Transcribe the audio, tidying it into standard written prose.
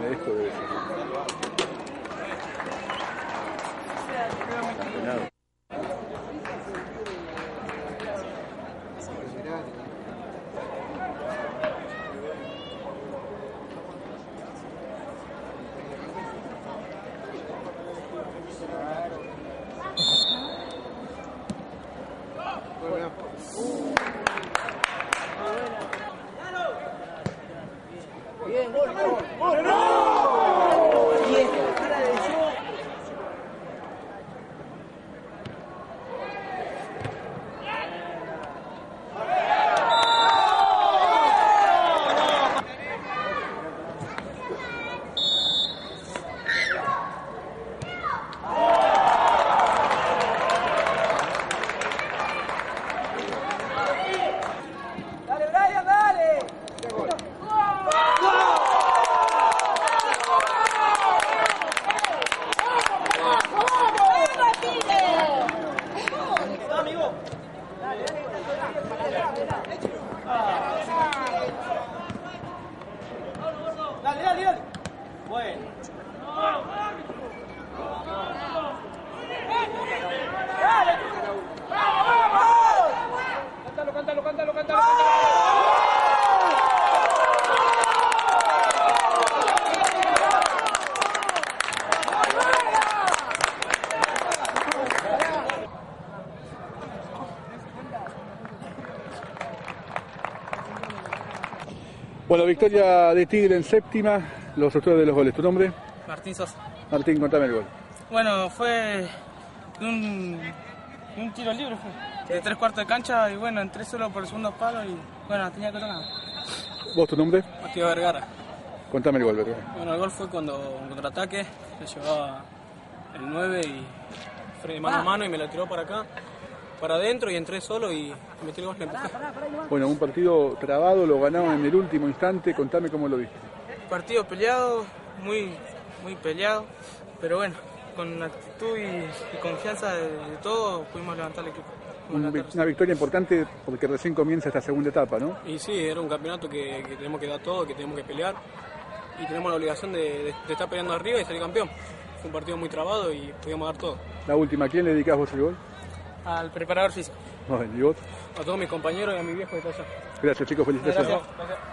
Esto debe ser. Condenado. Bien, gol, gol, gol. Bien, cara de yo. Dale, Brian, dale. Dale, dale, dale. Bueno. Dale. Cántalo, cántalo, cántalo, cántalo. Bueno, victoria de Tigre en séptima, los autores de los goles. ¿Tu nombre? Martín Sosa. Martín, contame el gol. Bueno, fue un tiro libre, fue. De 3/4 de cancha y bueno, entré solo por el segundo palo y bueno, tenía que tocar. ¿Vos tu nombre? Matías Vergara. Contame el gol, ¿verdad? Bueno, el gol fue cuando un contraataque, le llevaba el 9 y fue de mano a mano y me lo tiró para acá, para adentro y entré solo y metí el gol, le empujé. Bueno, un partido trabado, lo ganaron en el último instante. Contame cómo lo viste. Partido peleado, muy peleado, pero bueno, con actitud y confianza de todo pudimos levantar el equipo. Una victoria importante porque recién comienza esta segunda etapa, ¿no? Y sí, era un campeonato que tenemos que dar todo, que tenemos que pelear y tenemos la obligación de estar peleando arriba y salir campeón. Fue un partido muy trabado y pudimos dar todo. La última, ¿a quién le dedicás vos el gol? Al preparador físico, Bueno, ¿y vos? a todos mis compañeros y a mi viejo que está allá. Gracias, chicos, felicitaciones. Gracias.